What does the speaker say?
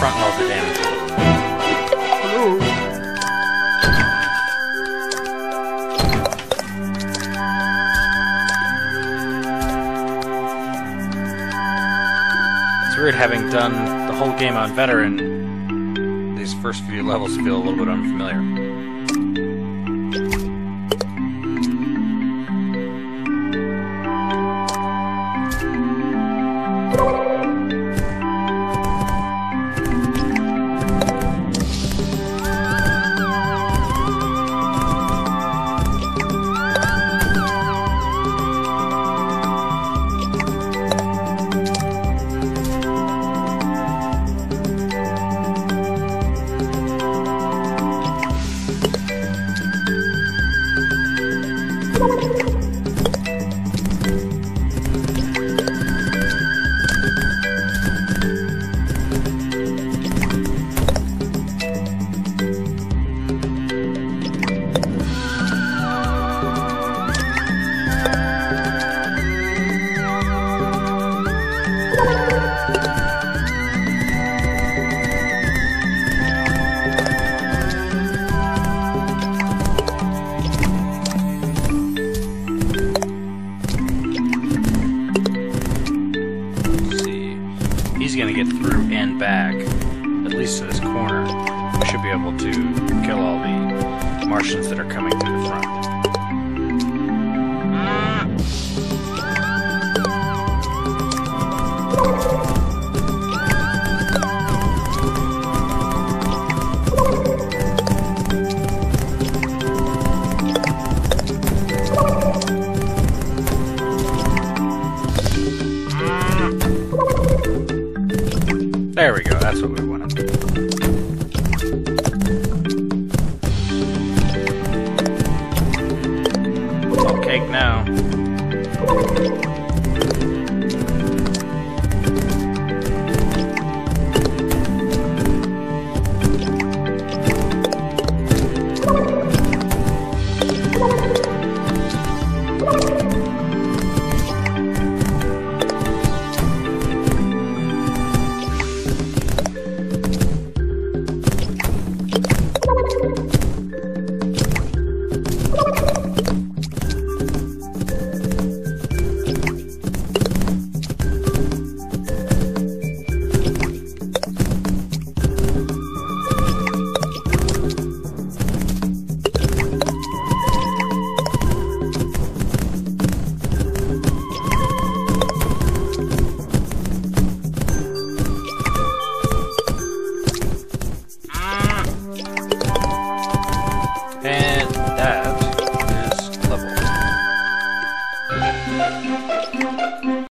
front load the damage a little bit. Hello. It's weird having done the whole game on veteran. These first few levels feel a little bit unfamiliar. He's going to get through and back, at least to this corner. We should be able to kill all the Martians that are coming through the front. There we go, that's what we wanted. All cake now.